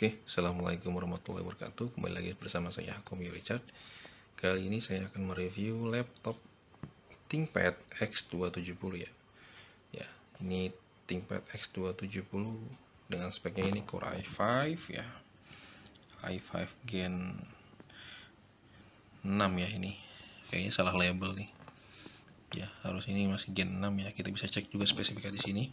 Oke, Assalamualaikum warahmatullahi wabarakatuh. Kembali lagi bersama saya, Komi Richard. Kali ini saya akan mereview laptop ThinkPad X270 ya. Ya, ini ThinkPad X270 dengan speknya ini Core i5 ya. i5 Gen 6 ya ini. Kayaknya salah label nih. Ya, harus ini masih Gen 6 ya. Kita bisa cek juga spesifikasi di sini.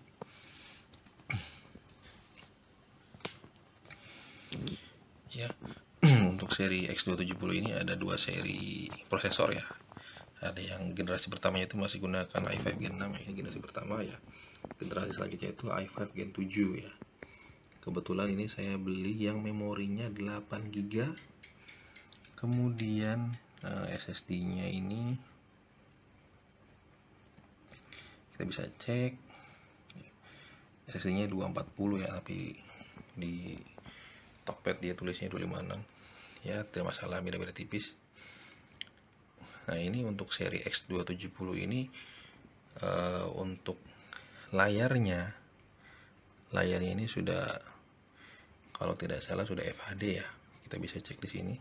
Ya, untuk seri X270 ini ada dua seri prosesor ya. Ada yang generasi pertamanya itu masih gunakan i5 Gen 6 ya. Ini generasi pertama ya. Generasi selanjutnya itu i5 Gen 7 ya. Kebetulan ini saya beli yang memorinya 8 GB. Kemudian SSD-nya ini kita bisa cek SSD-nya 240 ya, tapi di Tokped dia tulisnya 256 ya, tidak masalah, beda-beda tipis. Nah, ini untuk seri X270 ini untuk layarnya ini sudah, kalau tidak salah sudah FHD ya. Kita bisa cek di sini.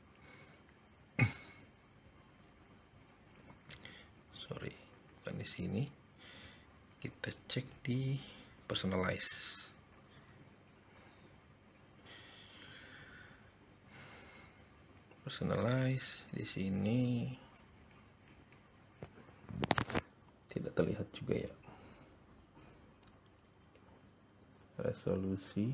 Sorry, bukan di sini. Kita cek di personalize. Di sini tidak terlihat juga ya. Resolution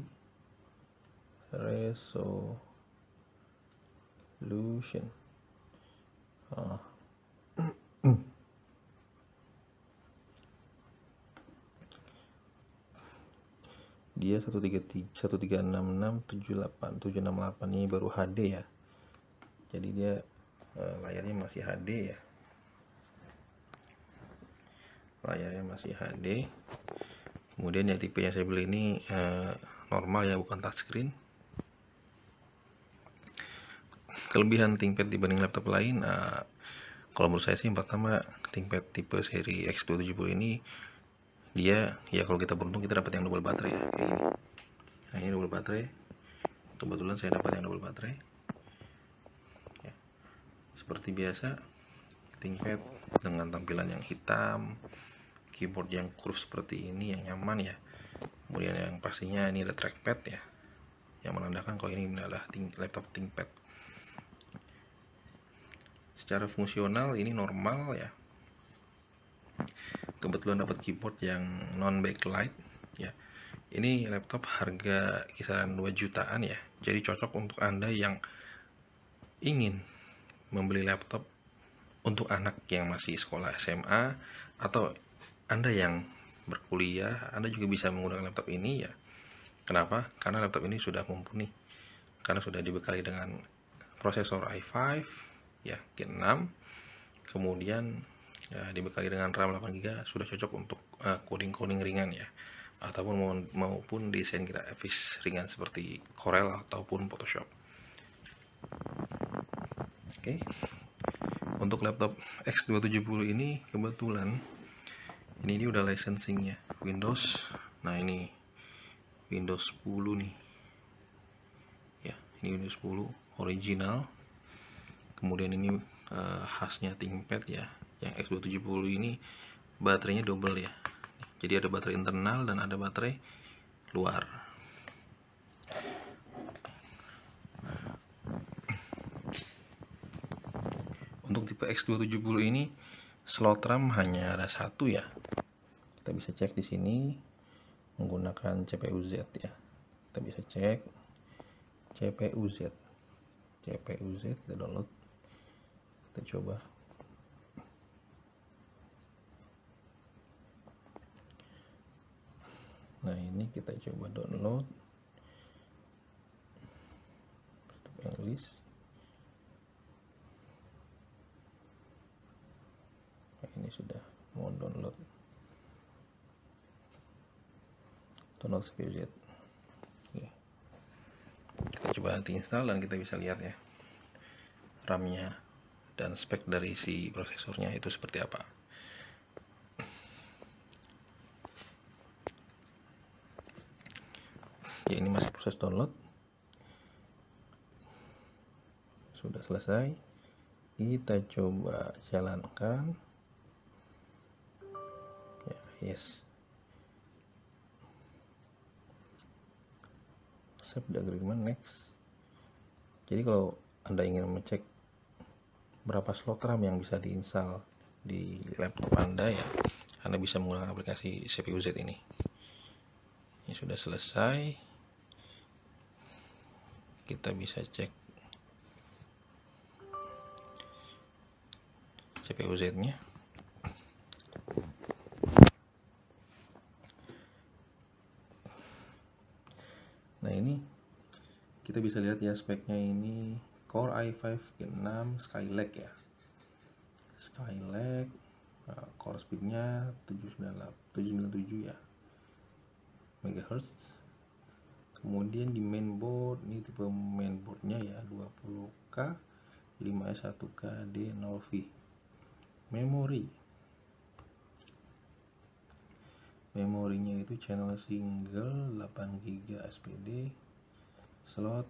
dia 1366768 ini baru HD ya, jadi dia layarnya masih HD ya, kemudian ya tipe yang saya beli ini normal ya, bukan touchscreen. Kelebihan ThinkPad dibanding laptop lain, kalau menurut saya sih, yang pertama, ThinkPad tipe seri X270 ini dia ya, kalau kita beruntung kita dapat yang double baterai ya, kayak ini. Nah, ini double baterai, kebetulan saya dapat yang double baterai ya. Seperti biasa, ThinkPad dengan tampilan yang hitam, keyboard yang curve seperti ini yang nyaman ya. Kemudian yang pastinya ini ada trackpad ya, yang menandakan kalau ini adalah laptop ThinkPad. Secara fungsional ini normal ya. Kebetulan dapat keyboard yang non backlight ya. Ini laptop harga kisaran 2 jutaan ya. Jadi cocok untuk Anda yang ingin membeli laptop untuk anak yang masih sekolah SMA, atau Anda yang berkuliah, Anda juga bisa menggunakan laptop ini ya. Kenapa? Karena laptop ini sudah mumpuni, karena sudah dibekali dengan prosesor i5 ya Gen 6, kemudian ya, dibekali dengan RAM 8 GB, sudah cocok untuk coding ringan ya, ataupun maupun desain grafis ringan seperti Corel ataupun Photoshop. Oke. Untuk laptop X270 ini kebetulan ini dia udah licensingnya Windows. Nah, ini Windows 10 nih ya, ini Windows 10 original. Kemudian ini khasnya ThinkPad ya, yang X270 ini baterainya double ya. Jadi ada baterai internal dan ada baterai luar. Untuk tipe X270 ini slot RAM hanya ada satu ya. Kita bisa cek di sini menggunakan CPU Z ya. Kita bisa cek CPU Z, kita download. Kita coba. Nah, ini kita coba download yang list. Nah, ini sudah mau download CPU Z. Oke. Kita coba nanti install dan kita bisa lihat ya RAM-nya dan spek dari si prosesornya itu seperti apa. Ya, ini masih proses download. sudah selesai. Kita coba jalankan. Ya, yes. Accept the agreement, next. Jadi kalau Anda ingin mengecek berapa slot RAM yang bisa diinstal di laptop Anda, ya Anda bisa menggunakan aplikasi CPU Z ini. Ini sudah selesai. Kita bisa cek CPU Z-nya. Nah, ini kita bisa lihat ya speknya, ini Core i5 Gen 6 Skylake ya. Skylake, core speednya 797 ya MHz. Kemudian di mainboard, ini tipe mainboardnya ya 20K 5S1K D0V. Memorinya itu channel single 8GB SPD. Slot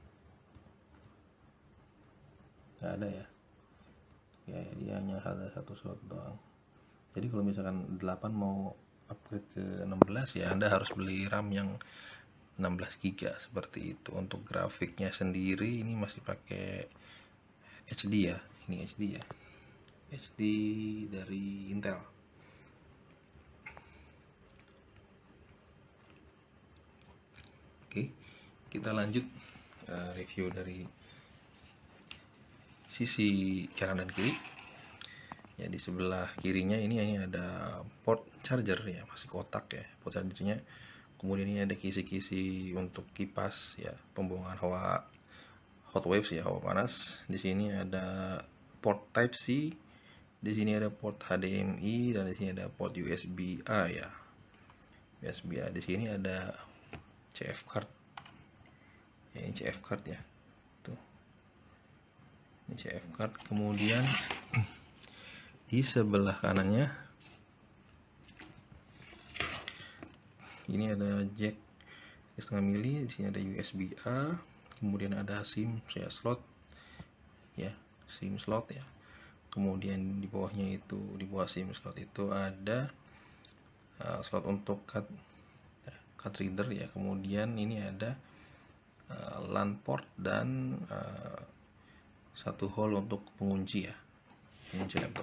nggak ada ya, dia hanya ada satu slot doang. Jadi kalau misalkan 8 mau upgrade ke 16, ya Anda harus beli RAM yang 16GB seperti itu. Untuk grafiknya sendiri ini masih pakai HD ya, ini HD ya, HD dari Intel. Oke, kita lanjut review dari sisi kanan dan kiri. Ya, di sebelah kirinya ini ada port charger ya, masih kotak ya port chargernya. Kemudian ini ada kisi-kisi untuk kipas ya, pembuangan hawa hot waves ya, hawa panas. Di sini ada port Type C, di sini ada port HDMI, dan di sini ada port USB-A ya. USB-A. Di sini ada CF card. Ya, ini CF card ya. Tuh. Ini CF card. Kemudian di sebelah kanannya ini ada jack 3,5 mili, di sini ada USB-A, kemudian ada SIM ya, slot ya, SIM slot ya. Kemudian di bawahnya itu, di bawah SIM slot itu ada slot untuk card reader ya. Kemudian ini ada LAN port dan satu hole untuk pengunci ya, pengunci laptop.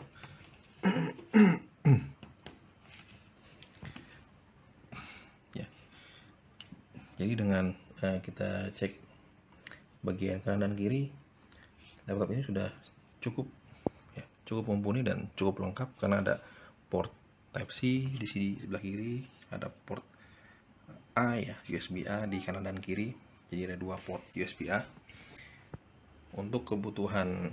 Ya, jadi dengan kita cek bagian kanan dan kiri, laptop ini sudah cukup ya, cukup mumpuni dan cukup lengkap, karena ada port Type C di sini sebelah kiri, ada port A ya, USB-A di kanan dan kiri. Jadi ada dua port USB-A. Untuk kebutuhan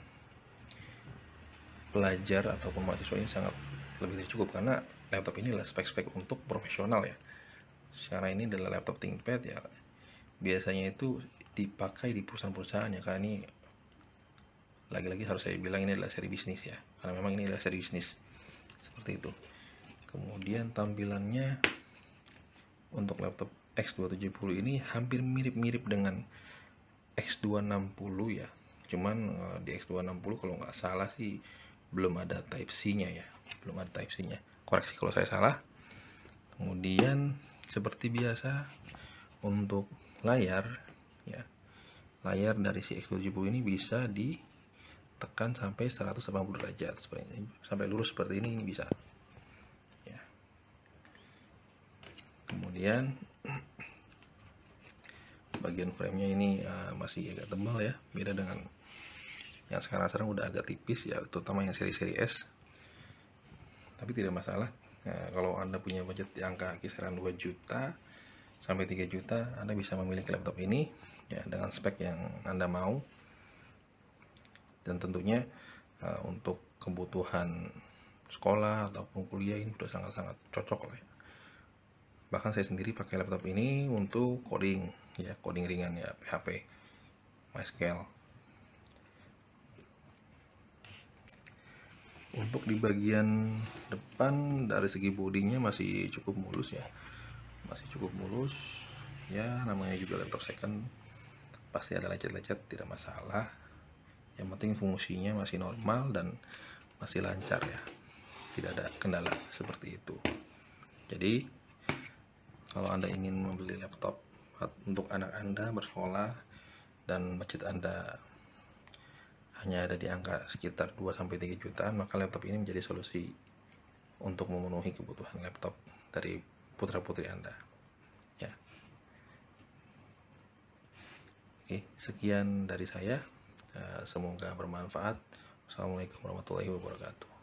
pelajar ataupun mahasiswa ini sangat lebih dari cukup, karena laptop ini adalah spek-spek untuk profesional ya. Sekarang ini adalah laptop ThinkPad ya, biasanya itu dipakai di perusahaan-perusahaan ya, karena ini lagi-lagi harus saya bilang ini adalah seri bisnis ya, karena memang ini adalah seri bisnis seperti itu. Kemudian tampilannya untuk laptop X270 ini hampir mirip-mirip dengan X260 ya, cuman di X260 kalau nggak salah sih belum ada Type C-nya ya, belum ada Type C-nya, koreksi kalau saya salah. Kemudian seperti biasa untuk layar ya, layar dari si X270 ini bisa ditekan sampai 180 derajat seperti ini, sampai lurus seperti ini bisa ya. Kemudian bagian framenya ini masih agak tebal ya, beda dengan yang sekarang udah agak tipis ya, terutama yang seri-seri S. Tapi tidak masalah. Nah, kalau Anda punya budget di angka kisaran 2 juta sampai 3 juta, Anda bisa memiliki laptop ini ya, dengan spek yang Anda mau. Dan tentunya untuk kebutuhan sekolah ataupun kuliah ini sudah sangat-sangat cocok lah ya. Bahkan saya sendiri pakai laptop ini untuk coding ya, coding ringan ya, PHP, MySQL. Untuk di bagian depan dari segi bodinya masih cukup mulus ya, masih cukup mulus ya, namanya juga laptop second, pasti ada lecet-lecet, tidak masalah Yang penting fungsinya masih normal dan masih lancar ya, tidak ada kendala seperti itu. Jadi kalau Anda ingin membeli laptop untuk anak Anda bersekolah dan budget Anda hanya ada di angka sekitar 2-3 jutaan, maka laptop ini menjadi solusi untuk memenuhi kebutuhan laptop dari putra-putri Anda. Ya. Oke, sekian dari saya. Semoga bermanfaat. Assalamualaikum warahmatullahi wabarakatuh.